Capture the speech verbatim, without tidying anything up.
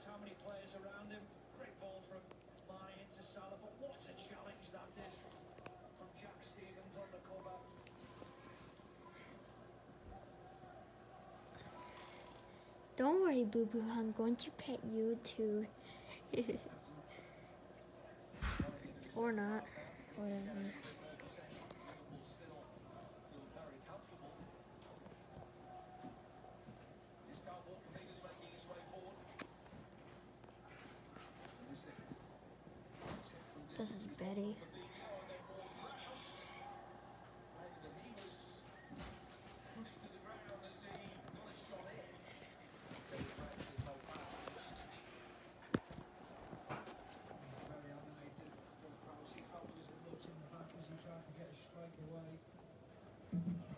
how many players around him. Great ball from Mane into Salah, but what a challenge that is from Jack Stevens on the cover. Don't worry, Boo Boo. I'm going to pet you too. Or not. Whatever. This is Betty. He felt there was a nudge in the back as he tried to get a strike away.